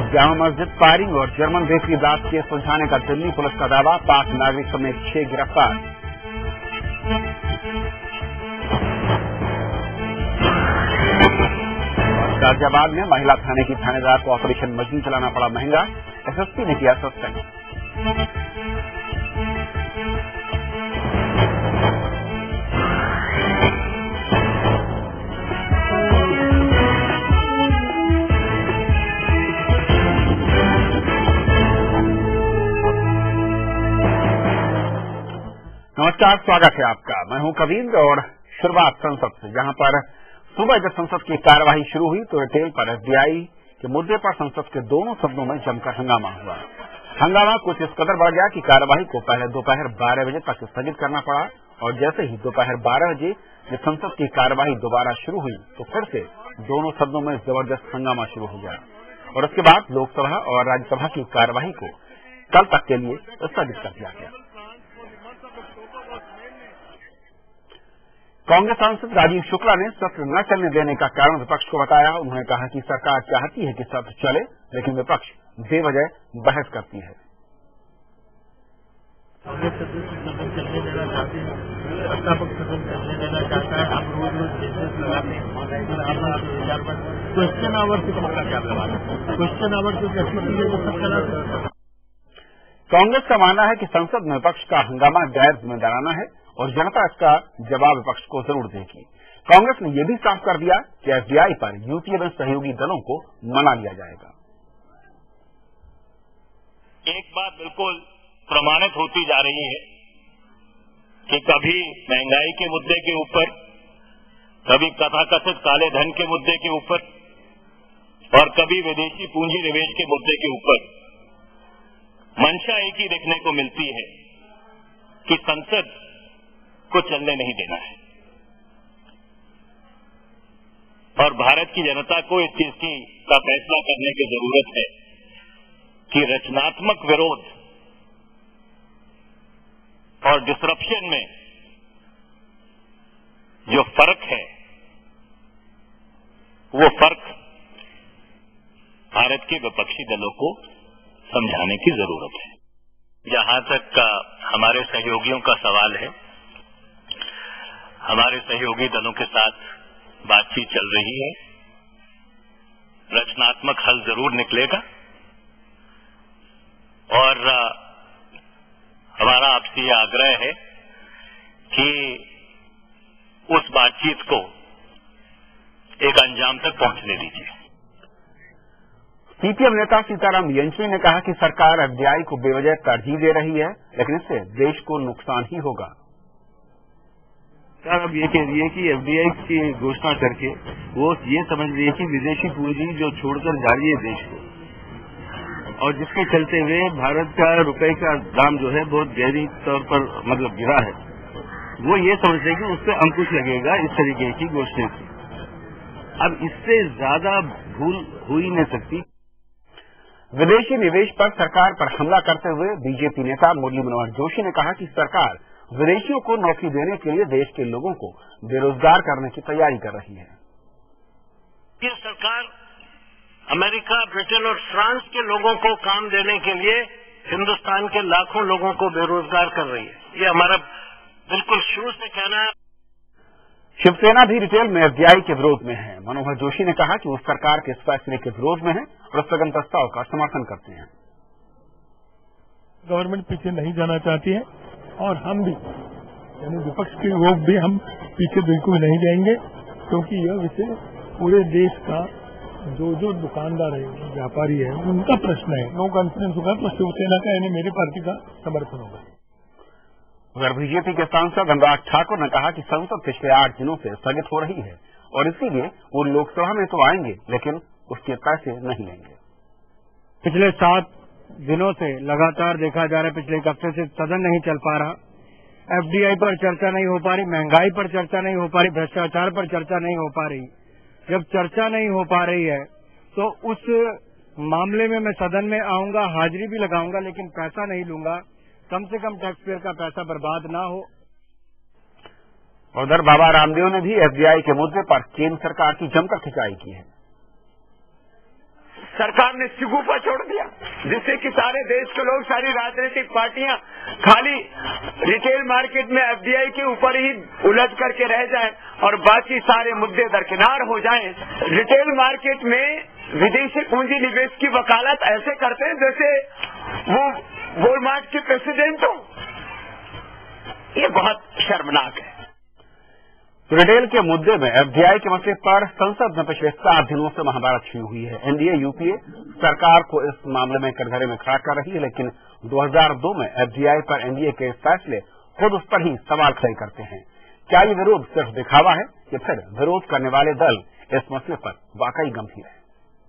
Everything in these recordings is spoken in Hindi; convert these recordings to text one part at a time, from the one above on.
जामा मस्जिद फायरिंग और जर्मन बेकरी ब्लास्ट केस सुलझाने का दिल्ली पुलिस का दावा, पाक नागरिक समेत 6 गिरफ्तार। गाजियाबाद में महिला थाने की थानेदार को ऑपरेशन मजनू चलाना पड़ा महंगा, एसएसपी ने किया सस्पेंड। नमस्कार, स्वागत है आपका। मैं हूं कविंद्र और शुरुआत संसद से, जहां पर सुबह जब संसद की कार्यवाही शुरू हुई तो रिटेल पर एफडीआई के मुद्दे पर संसद के दोनों सदनों में जमकर हंगामा हुआ। हंगामा कुछ इस कदर बढ़ गया कि कार्यवाही को पहले दोपहर 12 बजे तक स्थगित करना पड़ा और जैसे ही दोपहर 12 बजे जब संसद की कार्यवाही दोबारा शुरू हुई तो फिर से दोनों सदनों में जबरदस्त हंगामा शुरू हो गया और उसके बाद लोकसभा और राज्यसभा की कार्यवाही को कल तक के लिए स्थगित कर दिया गया। कांग्रेस सांसद राजीव शुक्ला ने सत्र न चलने देने का कारण विपक्ष को बताया। उन्होंने कहा कि सरकार चाहती है कि सत्र चले, लेकिन विपक्ष बेवजह बहस करती है। कांग्रेस सदस्य सदन चलने देना चाहते हैं, सत्ता पक्ष सदन चलने देना चाहता है। हम रोज रोज बिजनेस लगाते हैं, क्वेश्चन आवर से क्या लगाते, क्वेश्चन आवर से सब चला। कांग्रेस का मानना है कि संसद में विपक्ष का हंगामा गैर जिम्मेदाराना है और जनता इसका जवाब विपक्ष को जरूर देगी। कांग्रेस ने यह भी साफ कर दिया कि एफडीआई पर यूपीए में सहयोगी दलों को मना लिया जाएगा। एक बात बिल्कुल प्रमाणित होती जा रही है कि कभी महंगाई के मुद्दे के ऊपर, कभी तथाकथित काले धन के मुद्दे के ऊपर और कभी विदेशी पूंजी निवेश के मुद्दे के ऊपर मंशा एक ही देखने को मिलती है कि संसद को चलने नहीं देना है और भारत की जनता को इस चीज का फैसला करने की जरूरत है कि रचनात्मक विरोध और डिसरप्शन में जो फर्क है वो फर्क भारत के विपक्षी दलों को समझाने की जरूरत है। जहां तक हमारे सहयोगियों का सवाल है, हमारे सहयोगी दलों के साथ बातचीत चल रही है, रचनात्मक हल जरूर निकलेगा और हमारा आपसे यह आग्रह है कि उस बातचीत को एक अंजाम तक पहुंचने दीजिए। सीपीएम नेता सीताराम येचुरी ने कहा कि सरकार एफडीआई को बेवजह तरजीह दे रही है, लेकिन इससे देश को नुकसान ही होगा। अब ये कह रही है कि एफडीआई की घोषणा करके वो ये समझ रही है कि विदेशी पूंजी जो छोड़कर जा रही है देश को और जिसके चलते हुए भारत का रुपए का दाम जो है बहुत गहरी तौर पर गिरा है, वो ये समझ रहे कि उस पर अंकुश लगेगा इस तरीके की घोषणा से। अब इससे ज्यादा भूल हो ही नहीं सकती। विदेशी निवेश पर सरकार पर हमला करते हुए बीजेपी नेता मुरली मनोहर जोशी ने कहा कि सरकार विदेशियों को नौकरी देने के लिए देश के लोगों को बेरोजगार करने की तैयारी कर रही है। ये सरकार अमेरिका, ब्रिटेन और फ्रांस के लोगों को काम देने के लिए हिंदुस्तान के लाखों लोगों को बेरोजगार कर रही है। ये हमारा बिल्कुल शुरू से कहना है। शिवसेना भी रिटेल में एफडीआई के विरोध में है। मनोहर जोशी ने कहा कि वो सरकार के इस फैसले के विरोध में है और स्थगन प्रस्ताव का समर्थन करते हैं। गवर्नमेंट पीछे नहीं जाना चाहती है और हम भी यानी विपक्ष के लोग भी हम पीछे बिल्कुल नहीं जाएंगे, क्योंकि यह विषय पूरे देश का जो दुकानदार है, व्यापारी है, उनका प्रश्न है। नो कॉन्फिडेंस होगा तो शिवसेना का यानी मेरी पार्टी का समर्थन होगा। उधर बीजेपी के सांसद अनुराग ठाकुर ने कहा कि संसद पिछले 8 दिनों से स्थगित हो रही है और इसीलिए वो लोकसभा में तो आएंगे लेकिन उसके पैसे नहीं लेंगे। पिछले 7 दिनों से लगातार देखा जा रहा है, पिछले एक हफ्ते से सदन नहीं चल पा रहा। एफडीआई पर चर्चा नहीं हो पा रही, महंगाई पर चर्चा नहीं हो पा रही, भ्रष्टाचार पर चर्चा नहीं हो पा रही। जब चर्चा नहीं हो पा रही है तो उस मामले में मैं सदन में आऊंगा, हाजिरी भी लगाऊंगा, लेकिन पैसा नहीं लूंगा। कम से कम टैक्स पेयर का पैसा बर्बाद ना हो। उधर बाबा रामदेव ने भी एफडीआई के मुद्दे पर केंद्र सरकार की जमकर खिंचाई की है। सरकार ने शिगुफा छोड़ दिया, जिससे कि सारे देश के लोग, सारी राजनीतिक पार्टियां खाली रिटेल मार्केट में एफडीआई के ऊपर ही उलझ करके रह जाएं और बाकी सारे मुद्दे दरकिनार हो जाएं। रिटेल मार्केट में विदेशी पूंजी निवेश की वकालत ऐसे करते हैं जैसे वो वॉलमार्ट के प्रेसिडेंट हो। ये बहुत शर्मनाक है। रिटेल के मुद्दे में एफडीआई के मसले पर संसद में पिछले 7 दिनों से महाभारत शुरू हुई है। एनडीए यूपीए सरकार को इस मामले में कटघरे में खड़ा कर रही है, लेकिन 2002 में एफडीआई पर एनडीए के फैसले खुद उस पर ही सवाल खड़े करते हैं। क्या ये विरोध सिर्फ दिखावा है कि फिर विरोध करने वाले दल इस मसले पर वाकई गंभीर है?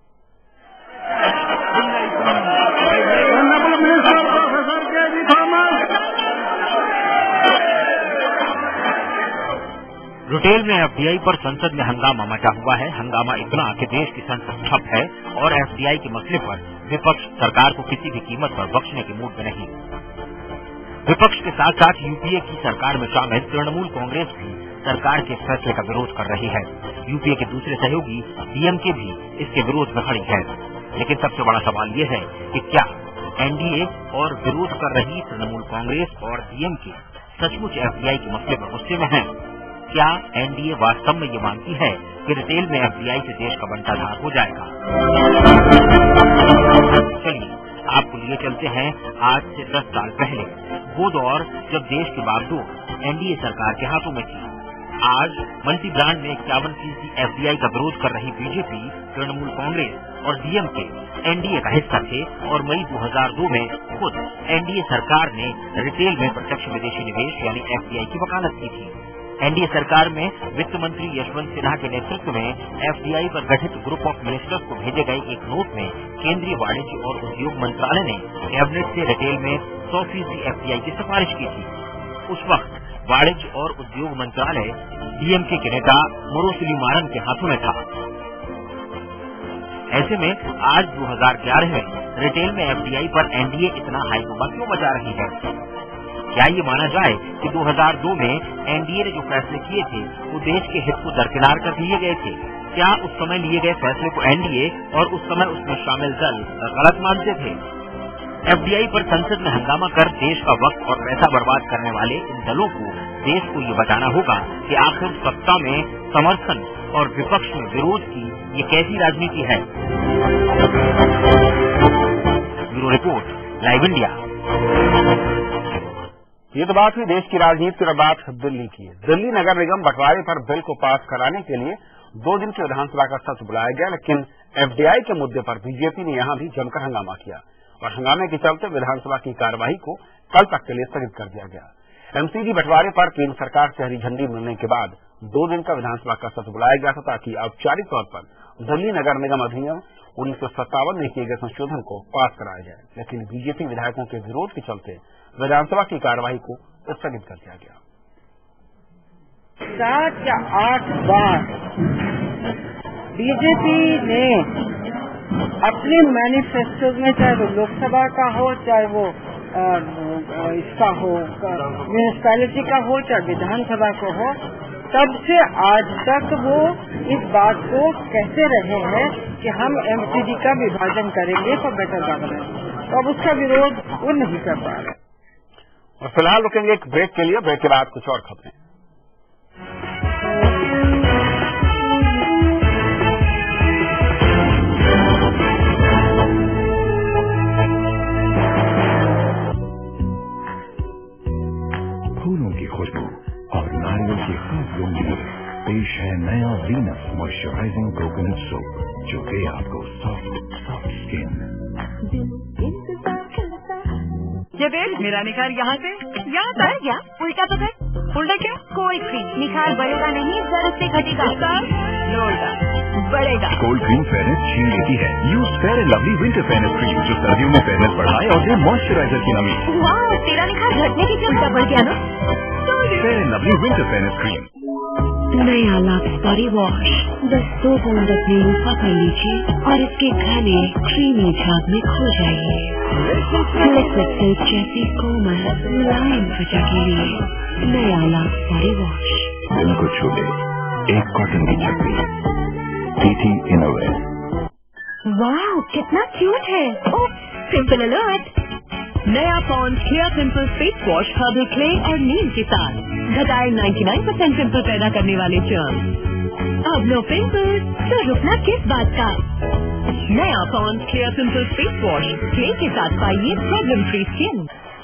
रिटेल में एफडीआई पर संसद में हंगामा मचा हुआ है। हंगामा इतना कि देश की संसद ठप है और एफडीआई के मसले पर विपक्ष सरकार को किसी भी कीमत पर बख्शने के मूड में नहीं। विपक्ष के साथ साथ यूपीए की सरकार में शामिल तृणमूल कांग्रेस भी सरकार के फैसले का विरोध कर रही है। यूपीए के दूसरे सहयोगी डीएमके भी इसके विरोध में खड़ी है। लेकिन सबसे बड़ा सवाल ये है कि क्या एनडीए और विरोध कर रही तृणमूल कांग्रेस और डीएमके सचमुच एफडीआई के मसले पर गुस्से में हैं? क्या एनडीए वास्तव में ये मानती है कि रिटेल में एफडीआई से देश का बंटाधार हो जाएगा? चलिए आपको लिए चलते हैं आज से 10 साल पहले, वो दौर जब देश की बागडोर एनडीए सरकार के हाथों में थी। आज मल्टी ब्रांड में 51% एफडीआई का विरोध कर रही बीजेपी, तृणमूल कांग्रेस और डीएमके एनडीए का हिस्सा थे और मई 2002 में खुद एनडीए सरकार ने रिटेल में प्रत्यक्ष विदेशी निवेश यानी एफडीआई की वकालत की थी। एनडीए सरकार में वित्त मंत्री यशवंत सिन्हा के नेतृत्व में एफडीआई पर गठित ग्रुप ऑफ मिनिस्टर्स को भेजे गए एक नोट में केंद्रीय वाणिज्य और उद्योग मंत्रालय ने कैबिनेट से रिटेल में 100% एफडीआई की सिफारिश की थी। उस वक्त वाणिज्य और उद्योग मंत्रालय डीएमके के नेता मुरुगेसन मारन के हाथों में था। ऐसे में आज 2011 में रिटेल में एफडीआई पर एनडीए इतना हाईकोमा क्यों बचा रही है? क्या ये माना जाए कि 2002 में एनडीए ने जो फैसले किए थे वो देश के हित को दरकिनार कर लिए गए थे? क्या उस समय लिए गए फैसले को एनडीए और उस समय उसमें शामिल दल गलत मानते थे? एफडीआई पर संसद में हंगामा कर देश का वक्त और पैसा बर्बाद करने वाले इन दलों को देश को ये बताना होगा कि आखिर सत्ता में समर्थन और विपक्ष में विरोध की ये कैसी राजनीति है। Bureau report, live India. ये तो बात हुई देश की राजनीति और बात दिल्ली की है। दिल्ली नगर निगम बंटवारे पर बिल को पास कराने के लिए 2 दिन की विधानसभा का सत्र बुलाया गया, लेकिन एफडीआई के मुद्दे पर बीजेपी ने यहां भी जमकर हंगामा किया और हंगामे के चलते विधानसभा की कार्यवाही को कल तक के लिए स्थगित कर दिया गया। एमसीडी बंटवारे पर केंद्र सरकार से हरी झंडी मिलने के बाद 2 दिन का विधानसभा का सत्र बुलाया गया था ताकि औपचारिक तौर पर दिल्ली नगर निगम अधिनियम 1957 में किए गए संशोधन को पास कराया जाए, लेकिन बीजेपी विधायकों के विरोध के चलते विधानसभा की कार्यवाही को स्थगित कर दिया गया। 7 या 8 बार बीजेपी ने अपने मैनिफेस्टो में, चाहे वो लोकसभा का हो, चाहे वो इसका हो, म्यूनिसिपैलिटी का हो, चाहे विधानसभा को हो, तब से आज तक वो इस बात को कहते रहे हैं कि हम एमसीडी का विभाजन करेंगे फॉर बेटर गवर्नेंस। तो अब उसका विरोध वो नहीं कर पा रहे। और फिलहाल रुकेंगे एक ब्रेक के लिए। ब्रेक के बाद कुछ और खबरें। फूलों की खुशबू और नारियल की खास गंध पेश है नया वीनस मॉइस्चराइजिंग कोकोनट सोप, जो दे आपको सॉफ्ट स्किन। ये देख, मेरा निखार यहाँ से यहाँ तक। क्या उल्टा तो कर। उल्टा क्या? Cold cream. निखार बढ़ेगा नहीं, जरूरत से घटेगा, बढ़ेगा। कोल्ड क्रीम फेयरनेस छीन लेती है। Use fair and lovely winter fairness cream, जो सर्दियों में फेयरनेस बढ़ाए और दे मॉइस्चराइजर की नमी। वाह, तेरा निखार घटने की क्षमता बढ़ गया ना। Fair and lovely winter fairness cream. नया लक्स बॉडी वॉश 10 बूंद अपनी रूपा कर लीजिए और इसके घने क्रीमी झाग में खो जाइए। लिक्विड सिल्क जैसी कोमल मुलायम त्वचा के लिए नया लक्स बॉडी वॉश। दिल को छू ले एक कॉटन की छत्ती, TT इनोवेयर। वाह, कितना क्यूट है। Oh, pimple alert. नया Pond's clear pimple face wash herbal clay और नीम के साथ घटाए 99% पिंपल पैदा करने वाले जर्म। अब नो पिंपल्स, तो रुकना किस बात का। नया Pond's clear pimple face wash clay के साथ पाइए problem free skin.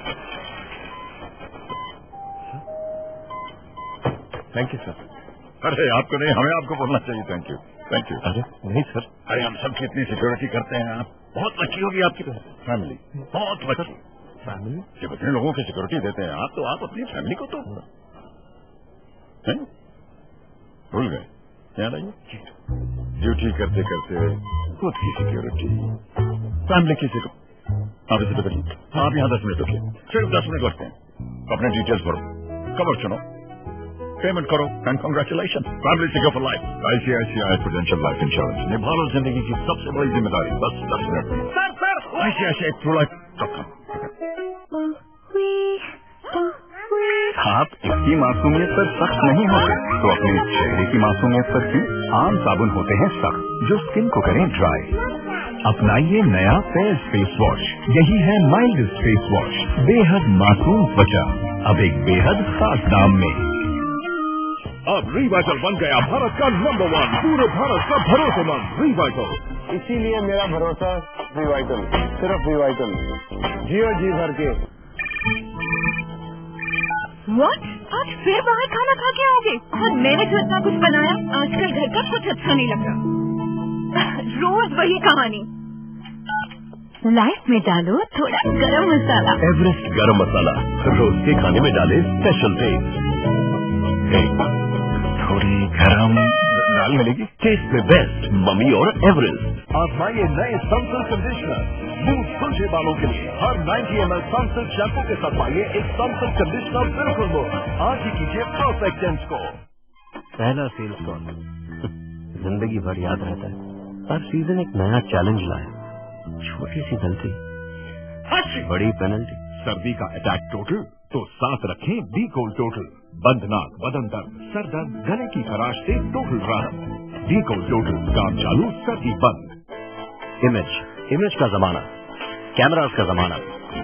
Thank you sir. अरे आपको नहीं, हमें आपको बोलना चाहिए थैंक यू। Thank you. अरे नहीं सर, अरे हम सब कितनी सिक्योरिटी करते हैं। आप बहुत लकी होगी आपकी फैमिली, बहुत लकी फैमिली। जब इतने लोगों की सिक्योरिटी देते हैं आप, तो आप अपनी फैमिली को तो भूल गए। याद आइए, ड्यूटी करते करते खुद की सिक्योरिटी, फैमिली की सिक्योरिटी। आप इसे पकड़िए, आप यहाँ 10 मिनट रुकिए, सिर्फ 10 मिनट लगते हैं। अपने डिटेल्स भरो, कवर चुनो, पेमेंट करो and congratulation. Family secure for life. ICICI Prudential life insurance. निभा लो जिंदगी की सबसे बड़ी जिम्मेदारी। बस 10 minute. Sir ICICI Pru life. आप इसकी मासूमियत पर सख्त नहीं होते तो अपने चेहरे की मासूमियत पर भी आम साबुन होते हैं सख्त, जो स्किन को करें ड्राई। अपनाइए नया फेयर फेस वॉश। यही है माइल्ड फेस वॉश, बेहद मासूम त्वचा, अब एक बेहद खास दाम में। अब रिवाइटल बन गया भारत का नंबर 1, पूरे भारत का भरोसेमंद रिवाइटल। इसीलिए मेरा भरोसा रिवाइटल, सिर्फ रिवाइटल। जियो जी भर के। What? आज फिर बाहर खाना खा के आओगे? और मैंने तो इतना कुछ बनाया, आजकल घर का कुछ अच्छा नहीं लगता। रोज वही कहानी। लाइफ में डालो थोड़ा गरम मसाला। एवरेस्ट गरम मसाला, रोज के खाने में डाले स्पेशल टेस्ट। थोड़ी गरम दाल मिलेगी, टेस्ट में बेस्ट मम्मी और एवरेस्ट। आजमाइए नए सनसिल्क कंडीशनर, स्मूथ खुलचे बालों के लिए। हर 90 ml सनसिल्क शैम्पू के साथ पाइए एक सनसिल्क कंडीशनर बिल्कुल मुफ्त। आज ही कीजिए परफेक्ट चेंज को। पहला सेल्स कॉल जिंदगी भर याद रहता है। हर सीजन एक नया चैलेंज लाए, छोटी सी गलती बड़ी पेनल्टी। सर्दी का अटैक टोटल तो साथ रखें डी कोल्ड टोटल। बंद नाक, बदन दर्द, सर दर्द, गले की खराश से टोटल राहत। डी कोल्ड टोटल, काम चालू सर्दी बंद। इमेज का जमाना, कैमरास का जमाना।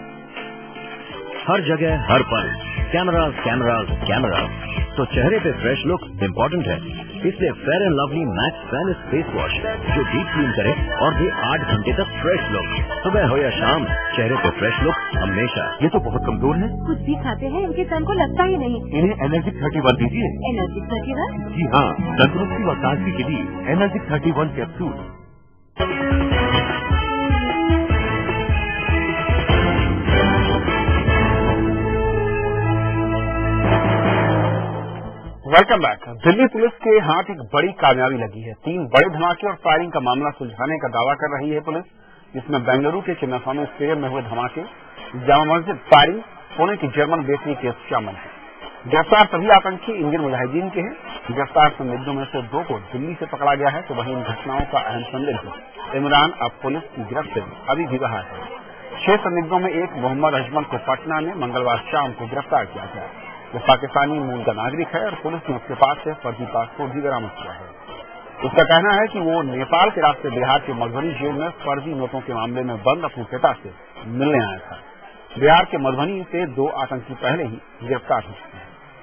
हर जगह हर पल कैमरास। तो चेहरे पे फ्रेश लुक इम्पोर्टेंट है, इसलिए fair and lovely max fairness face wash जो डीप क्लीन करे और दे 8 घंटे तक फ्रेश लुक। सुबह हो या शाम, चेहरे पे फ्रेश लुक हमेशा। ये तो बहुत कमजोर है। कुछ भी खाते हैं इनके तन को लगता ही नहीं। इन्हें एनर्जिक 31 दीजिए। एनर्जिक 31? जी हाँ, तंदुरुस्ती व ताजगी के लिए Energic 31 capsule. Welcome back. Delhi police के हाथ एक बड़ी कामयाबी लगी है। 3 बड़े धमाके और फायरिंग का मामला सुलझाने का दावा कर रही है पुलिस, जिसमें बेंगलुरु के चिन्नास्वामी स्टेडियम में हुए धमाके, जामा मस्जिद फायरिंग, पुणे की जर्मन बेकरी केस शामिल है। गिरफ्तार सभी आतंकी इंडियन मुजाहिदीन के हैं। गिरफ्तार संदिग्धों में से 2 को दिल्ली से पकड़ा गया है, तो वहीं इन घटनाओं का अहम संदिग्ध इमरान अब पुलिस की गिरफ्त से अभी भी बाहर है। 6 संदिग्धों में एक मोहम्मद अजमल को पटना में मंगलवार शाम को गिरफ्तार किया गया। वो पाकिस्तानी मूल का नागरिक है और पुलिस ने उसके पास से फर्जी पासपोर्ट भी बरामद किया है। उसका कहना है कि वो नेपाल के रास्ते बिहार के मधुबनी जेल में फर्जी नोटों के मामले में बंद अपने पिता से मिलने आया था। बिहार के मधुबनी से 2 आतंकी पहले ही गिरफ्तार हो चुके हैं।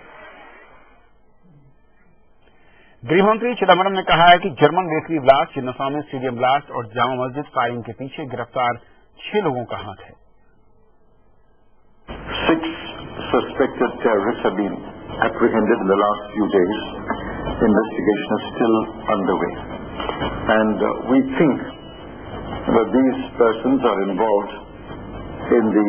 गृहमंत्री चिदम्बरम ने कहा है कि German bakery blast, Chinnaswamy stadium blast और जामा मस्जिद फायरिंग के पीछे गिरफ्तार 6 लोगों का हाथ है। 6 suspected terrorists have been apprehended in the last few days. Investigation is still underway. And we think that these persons are involved in the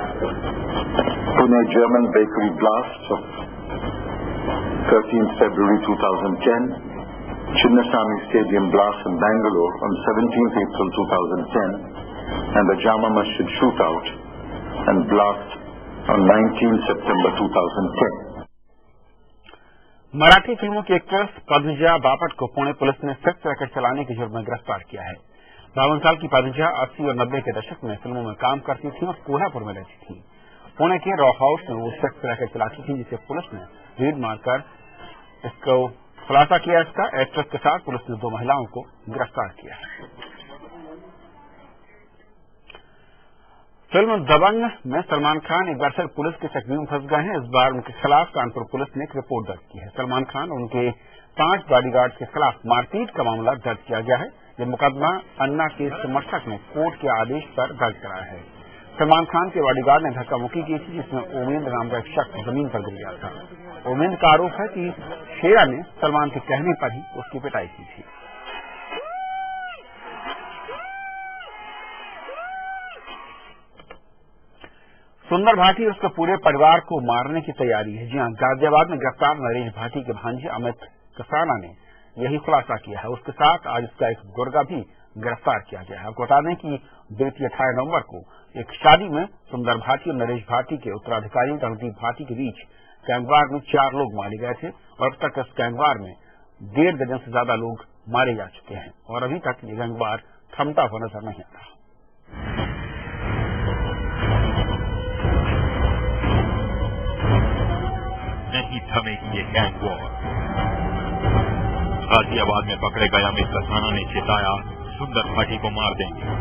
Pune German bakery blast of 13th February 2010, Chinnaswamy Stadium blast in Bangalore on 17th April 2010, and the Jama Masjid shootout and blast on 19 September 2010. Marathi फिल्मों की एक्ट्रेस पद्मजा बापट को पुणे पुलिस ने सेक्स रैकेट चलाने के जुर्म में गिरफ्तार किया है। 52 साल की पद्मजा 80 और 90 के दशक में फिल्मों में काम करती थी और कोल्हापुर में रहती थी। पुणे के रॉ हाउस में वो सेक्स रैकेट चलाती थी, जिसे पुलिस ने रेड मारकर खुलासा किया। इसका एक्ट्रेस के साथ पुलिस ने 2 महिलाओं को गिरफ्तार किया है। फिल्म दबंग में सलमान खान एक बार फिर पुलिस के चक्कर में फंस गए हैं। इस बार उनके खिलाफ कानपुर पुलिस ने एक रिपोर्ट दर्ज की है। सलमान खान और उनके 5 बॉडीगार्ड के खिलाफ मारपीट का मामला दर्ज किया गया है। यह मुकदमा अन्ना के समर्थक ने कोर्ट के आदेश पर दर्ज कराया है। सलमान खान के बॉडीगार्ड ने धक्का मुक्की की थी, जिसमें ओमेंद्र नाम का एक शख्स जमीन पर गिर गया था। ओमेंद्र का आरोप है कि शेरा ने सलमान के कहने पर ही उसकी पिटाई की थी। सुंदर भाटी और उसके पूरे परिवार को मारने की तैयारी है। जी हां, गाजियाबाद में गिरफ्तार नरेश भाटी के भांजे अमित कसाना ने यही खुलासा किया है। उसके साथ आज उसका एक गुर्गा भी गिरफ्तार किया गया है। आपको बता दें कि बीती 18 नवंबर को एक शादी में सुंदर भाटी और नरेश भाटी के उत्तराधिकारी रणदीप भाटी के बीच गैंगवार में 4 लोग मारे गए थे और अब तक इस गैंगवार में 1.5 दर्जन से ज्यादा लोग मारे जा चुके हैं और अभी तक ये गैंगवार थमता हुआ नजर नहीं आ रहा। नहीं थमेगी ये गैंग वॉर। गाजियाबाद में पकड़े गए अमित कसाना ने चेताया, सुंदर भाटी को मार देंगे।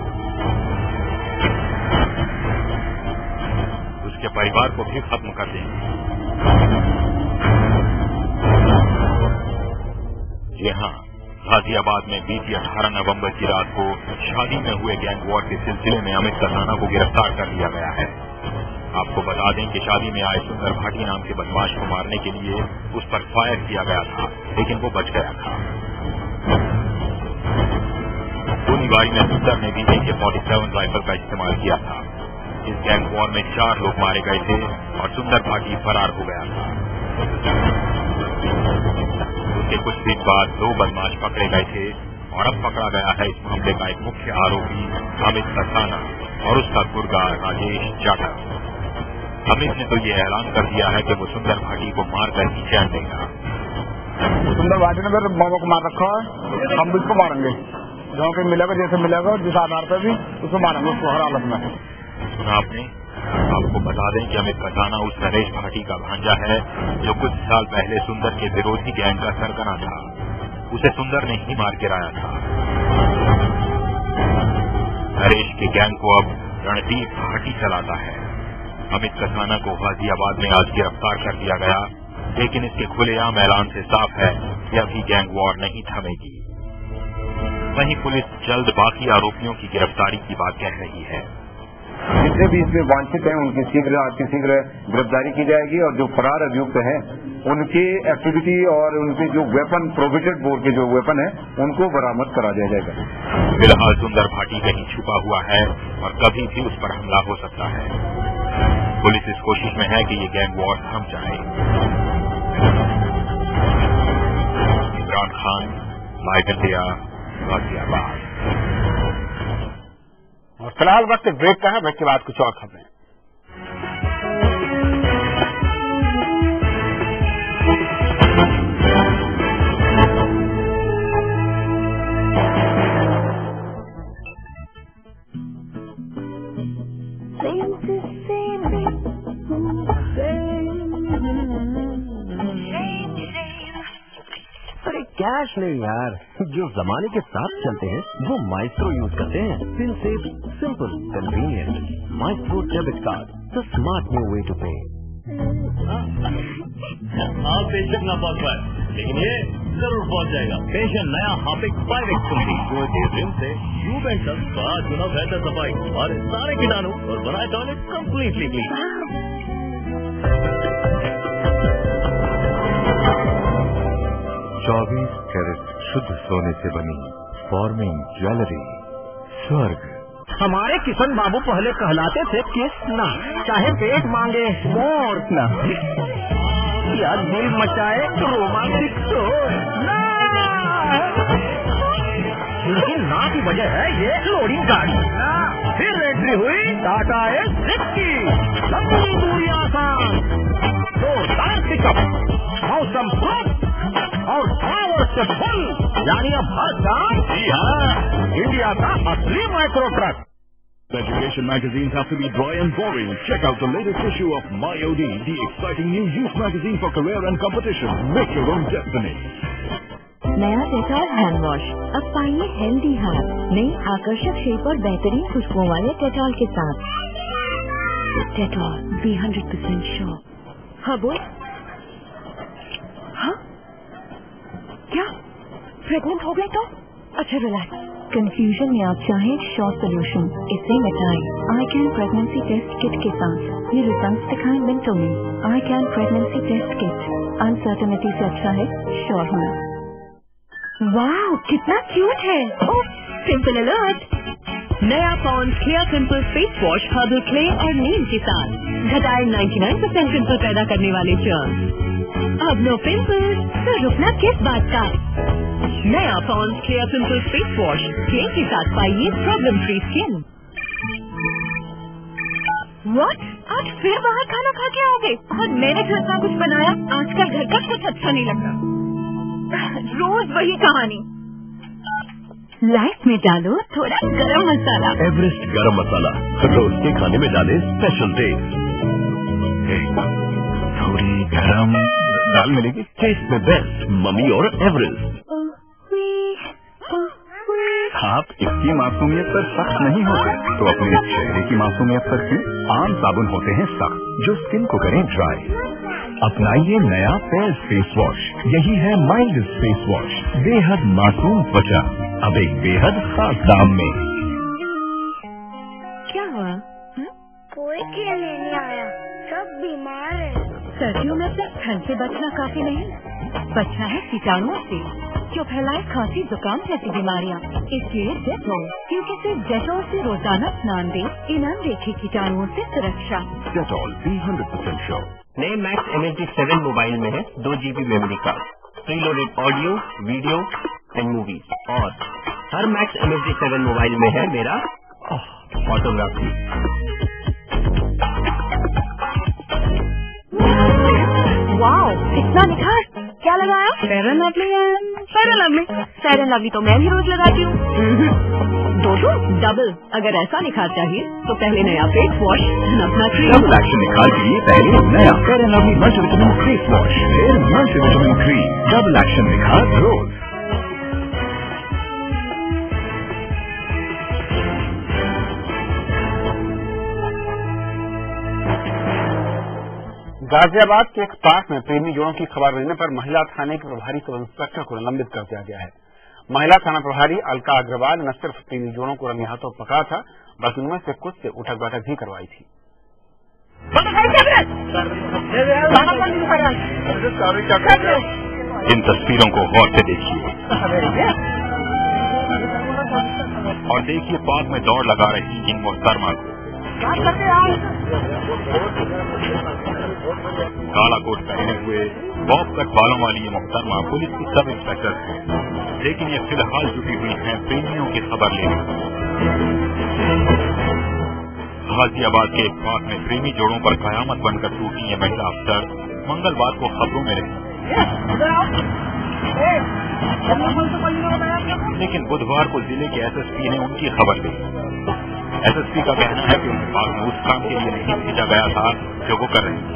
उसके परिवार को भी खत्म कर देंगे। जी हां, गाजियाबाद में बीती 18 नवंबर की रात को शादी में हुए गैंग वॉर के सिलसिले में अमित कसाना को गिरफ्तार कर लिया गया है। आपको बता दें कि शादी में आए सुंदर भाटी नाम के बदमाश को मारने के लिए उस पर फायर किया गया था, लेकिन वो बच गया था। गोलीबारी में सुंदर ने भी AK-47 राइफल का इस्तेमाल किया था। इस गैंग वॉर में 4 लोग मारे गए थे और सुंदर भाटी फरार हो गया था। उसके कुछ दिन बाद 2 बदमाश पकड़े गए थे और अब पकड़ा गया है इस मामले का एक मुख्य आरोपी अमित कसाना और उसका गुर्गा राजेश जाटव। अमित ने तो ये ऐलान कर दिया है कि वो सुंदर भाटी को मारकर ही चैन देगा। सुंदर भाटी ने मेरे मामा को मार रखा है, हम भी उसको मारेंगे। जहाँ कहीं मिलेगा, जैसे मिलेगा, जिस आधार पर भी उसको मारेंगे, उसको हर हालत में। सुना आपने? आपको बता दें कि अमित कसाना उस नरेश भाटी का भांजा है जो कुछ साल पहले सुंदर के विरोधी गैंग का सरगना था। उसे सुंदर ने ही मार गिराया था। नरेश के गैंग को अब रणदीप भाटी चलाता है। अमित कसाना को गाजियाबाद में आज गिरफ्तार कर दिया गया, लेकिन इसके खुलेआम ऐलान से साफ है कि अभी गैंग वॉर नहीं थमेगी। वहीं पुलिस जल्द बाकी आरोपियों की गिरफ्तारी की बात कह रही है। जितने भी इसमें वांछित हैं उनकी शीघ्र गिरफ्तारी की जाएगी और जो फरार अभियुक्त हैं उनकी एक्टिविटी और उनके जो वेपन प्रोहिबिटेड बोर्ड के जो वेपन है उनको बरामद करा दिया जाएगा। फिलहाल सुंदर भाटी कहीं छुपा हुआ है और कभी भी उस पर हमला हो सकता है। पुलिस इस कोशिश में है कि ये गैंग वॉर थम जाए। Imran Khan, live India, Ghaziabad. और फिलहाल वक्त ब्रेक का है, ब्रेक के बाद कुछ और खबरें। कैश नहीं यार, जो जमाने के साथ चलते हैं वो माइस्ट्रो यूज करते हैं। सिंसेफ, simple, convenient. Maestro debit card, the smart new way to pay. आप पेंशन ना पहुंच पाए, लेकिन ये जरूर पहुंच जाएगा। पेंशन नया हार्पिक 5X जो ड्रिम से ट्यूब एंड सब का चुनाव बेहतर सफाई और सारे कीटाणु और बनाए टॉयलेट कम्प्लीटली क्लीन। 24 कैरेट शुद्ध सोने से बनी फॉर्मिंग ज्वेलरी, स्वर्ग। हमारे किशन बाबू पहले कहलाते थे कृष्णा, चाहे पेट मांगे मोर ना, या दिल मचाए रोमांटिक शोर ना। लेकिन ना की वजह है ये लोडिंग गाड़ी ना। फिर एंट्री हुई टाटा S60 की, लंबी दूरी आसान, जोरदार पिकअप, मौसम प्रूफ और पावर से फुल, यानी अब हर काम जी हाँ इंडिया का असली micro truck. Education magazines have to be dry and boring. Check out the latest issue of MyOD, the exciting new youth magazine for career and competition. Make your own destiny. नया डेटॉल हैंड वॉश। अब पाइए हेल्दी हाथ नई आकर्षक शेप और बेहतरीन खुशबुओं वाले डेटॉल के साथ। Dettol be 100% sure. हाँ बोल। हाँ क्या प्रेग्नेंट हो गए तो? अच्छा रिलैक्स। कंफ्यूजन में आप चाहें श्योर सोल्यूशन, इसे मिटाएं I can pregnancy test kit के साथ। ये रिजल्ट दिखाएं मिनटों में। I can pregnancy test kit, uncertainty से अच्छा है श्योर होना। वाह कितना क्यूट है। Oh pimple alert. नया Pond's clear pimple face wash herbal clay और नीम के साथ घटाए 99% पिंपल पैदा करने वाले जर्म। अब नो पिंपल तो रुकना किस बात का। नया Pond's clear pimple face wash clay के साथ पाइए प्रॉब्लम फ्री स्किन। व्हाट? आज फिर बाहर खाना खा के आओगे? और मैंने घर का कुछ बनाया? आजकल घर का कुछ अच्छा नहीं लगता, रोज वही कहानी। लाइफ में डालो थोड़ा गरम मसाला। एवरेस्ट गरम मसाला, रोज के खाने में डाले स्पेशल टेस्ट। थोड़ी गरम दाल मिलेगी, टेस्ट में बेस्ट मम्मी और एवरेस्ट। आप इसकी मासूमियत पर सख्त नहीं होते तो अपने चेहरे की मासूमियत पर क्यों? आम साबुन होते हैं सख्त जो स्किन को करें ड्राई। अपनाइए नया पेयर्स फेस वॉश। यही है माइल्ड फेस वॉश, बेहद मासूम त्वचा, अब एक बेहद खास दाम में। क्या हुआ? कोई खेलने नहीं आया, सब बीमार है। सर्दियों में सिर्फ ठंड से बचना काफी नहीं, बचना है कीटाणुओं से जो फैलाए खांसी जुकाम जैसी बीमारियाँ। इसलिए डेटॉल, क्योंकि सिर्फ डेटॉल से रोजाना स्नान दे इन अनदेखे कीटाणुओं से सुरक्षा। Dettol be 100% sure. नए मैक्स MHD 7 मोबाइल में है 2 GB memory card, preloaded audio, video and movies, और हर मैक्स MHD 7 मोबाइल में है मेरा फोटोग्राफी। वाओ कितना निखार। क्या लगाया? फेयर एंड लवली है। Fair and lovely, fair and lovely तो मैं भी रोज लगाती हूँ। दो डबल। अगर ऐसा निखार चाहिए तो पहले नया फेस वॉश, अपना डबल एक्शन निखार के लिए पहले नया fair and lovely multivitamin face wash, फिर मल्टीविटामिन क्रीम। डबल एक्शन निखार रोज। गाजियाबाद के एक पार्क में प्रेमी जोड़ों की खबर मिलने पर महिला थाने के प्रभारी सब इंस्पेक्टर को निलंबित कर दिया गया है। महिला थाना प्रभारी अलका अग्रवाल न सिर्फ प्रेमी जोड़ों को रंगे हाथों पकड़ा था, बल्कि उनमें से कुछ से उठक बैठक भी करवाई थी। इन तस्वीरों को गौर से देखिए और देखिए पार्क में दौड़ लगा रही इन मोहतरमा को। काला कोट पहने हुए बॉब कट बालों वाली ये मोहतरमा पुलिस की सब इंस्पेक्टर है, लेकिन ये फिलहाल जुटी हुई हैं प्रेमियों की खबर लेने। गाजियाबाद के एक पार्क में प्रेमी जोड़ों पर कयामत बनकर टूटी ये महिला अफसर मंगलवार को खबरों में रही, लेकिन बुधवार को जिले के SSP ने उनकी खबर ली। SSP का कहना है कि उन्हें पार्क में उस काम के लिए नहीं भेजा गया था जो वो कर रहे थे।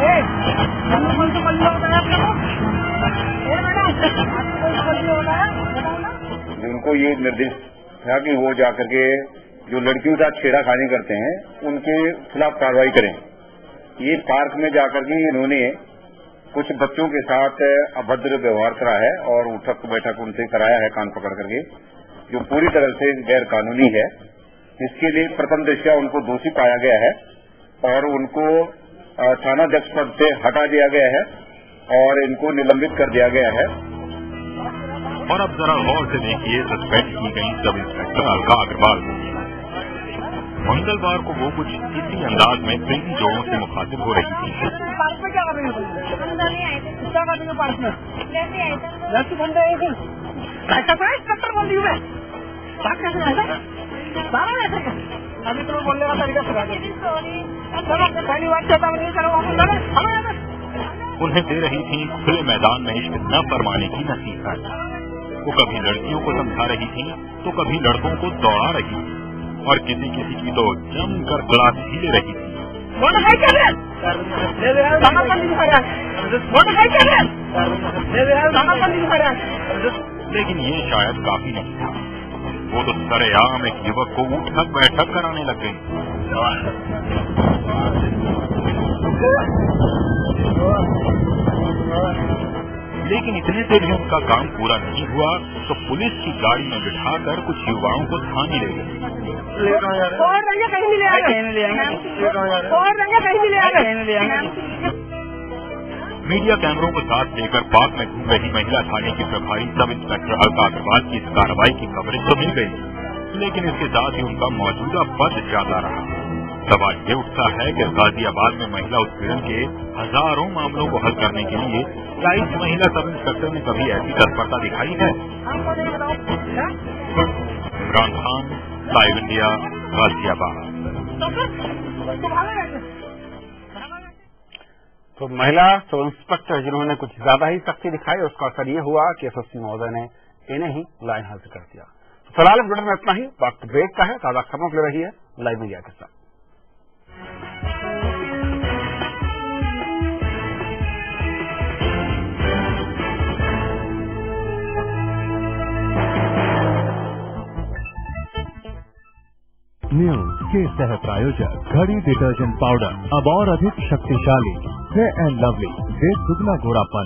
उनको ये निर्देश था कि वो जाकर के जो लड़कियों के साथ छेड़खानी करते हैं उनके खिलाफ कार्रवाई करें। ये पार्क में जाकर के इन्होंने कुछ बच्चों के साथ अभद्र व्यवहार करा है और उठक बैठक उनसे कराया है कान पकड़ करके, जो पूरी तरह से गैर कानूनी है। इसके लिए प्रथम दृष्टया उनको दोषी पाया गया है और उनको थानाध्यक्ष पद से हटा दिया गया है और इनको निलंबित कर दिया गया है। और अब जरा गौर से देखिए सस्पेंड की गई सब इंस्पेक्टर अलका अग्रवाल। मंगलवार को वो कुछ इसी अंदाज में प्रेमी जोड़ों से मुखातिब हो रही थी। पार्क में क्या कर रही हो? क्या कर रही हो पार्क में? वैसे घंटे ऐसा कोई इंस्पेक्टर बोल रही हूँ मैं। पार्क कैसे आया? सारा ऐसा अभी तुम्हें बोलने का तरीका सुना दे। पहली बात चेतावनी करो। उन्हें दे रही थी खुले मैदान में इश्क न फरमाने की नसीहत। वो कभी लड़कियों को समझा रही थी तो कभी लड़कों को दौड़ा रही थी और किसी किसी की तो जमकर क्लास ही ले रही थी। लेकिन ये शायद काफी नहीं था। वो तो सरेआम एक युवक को उठक बैठक कराने लग गई। लेकिन इतने से भी उनका काम पूरा नहीं हुआ तो पुलिस की गाड़ी में बिठाकर कुछ युवाओं को थाने ले गए। मीडिया कैमरों को साथ लेकर पार्क में घूम रही महिला थाने की प्रभारी सब इंस्पेक्टर अलका अग्रवाल की इस कार्रवाई की कवरेज तो मिल गई, लेकिन इसके साथ ही उनका मौजूदा पद ज्यादा रहा। सवाल ये उठता है कि गाजियाबाद में महिला उत्पीड़न के हजारों मामलों को हल करने के लिए क्या इस महिला सब इंस्पेक्टर ने कभी ऐसी तत्परता दिखाई है? Imran Khan, live India, Ghaziabad. तो महिला सब इंस्पेक्टर जिन्होंने कुछ ज्यादा ही सख्ती दिखाई, उसका असर ये हुआ कि एसएसपी महोदय ने इन्हें ही लाइन हाजिर कर दिया। तो फिलहाल इस बुलेटिन में इतना ही। वक्त ब्रेक का है। ताजा खबरों के लिए रही है लाइव मीडिया के साथ। न्यूज के सह प्रायोजक घड़ी डिटर्जेंट पाउडर अब और अधिक शक्तिशाली, फेयर एंड लवली, दे दुगना गोरापन।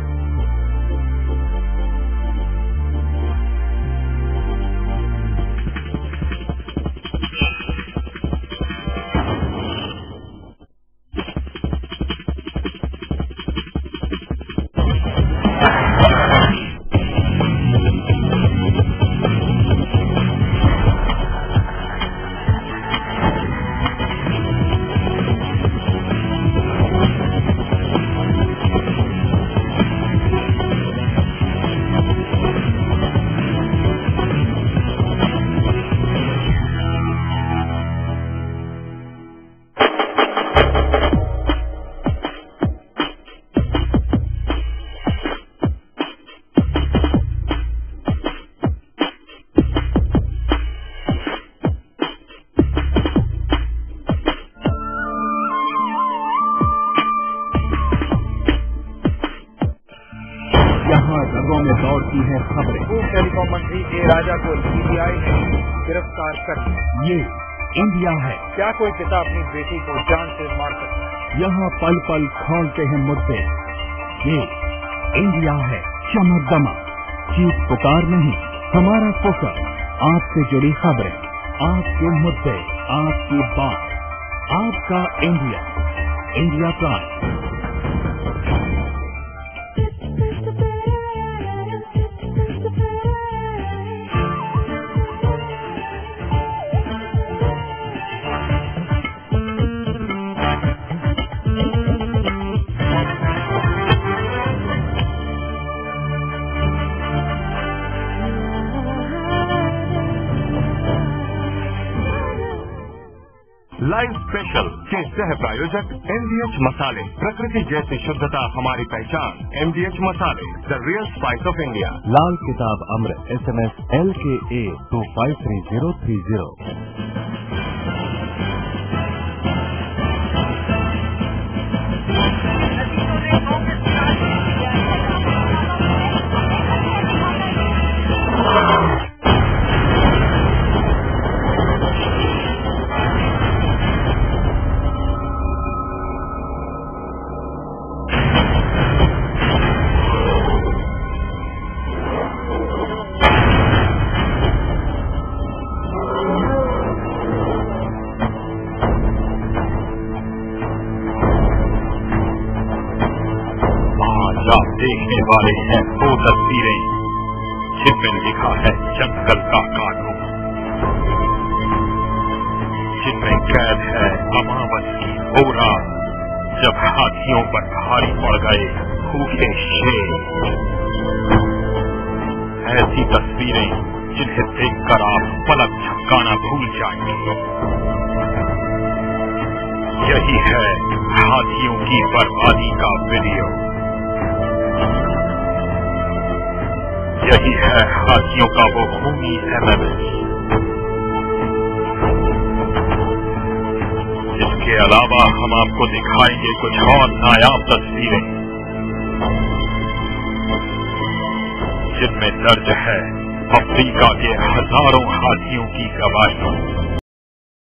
टेलीकॉम मंत्री ए राजा को सीबीआई ने गिरफ्तार कर लिया। ये इंडिया है। क्या कोई पिता अपनी बेटी को जान से मार सकता है? यहाँ पल पल खोलते हैं मुद्दे। ये इंडिया है। चमक दमक, चीख पुकार नहीं, हमारा फोकस, आपसे जुड़ी खबरें, आपके मुद्दे, आपकी बात, आपका India, India prime. Live special के सह प्रायोजक MDH मसाले, प्रकृति जैसी शुद्धता हमारी पहचान। MDH मसाले, the real spice of India. लाल किताब अमृत, SMS LKA 253030। देखने वाले हैं वो तस्वीरें जिनमें लिखा है जंगल का कानून, जिनमें कैद है अमावस की वो रात जब हाथियों पर भारी पड़ गए भूखे शेर। ऐसी तस्वीरें जिन्हें देखकर आप पलक झपकाना भूल जाएंगे। यही है हाथियों की बर्बादी का वीडियो। यही है हाथियों का वो खूनी MMS जिसके के अलावा हम आपको दिखाएंगे कुछ और नायाब तस्वीरें जिनमें दर्ज है अफ्रीका के हजारों हाथियों की गवाही।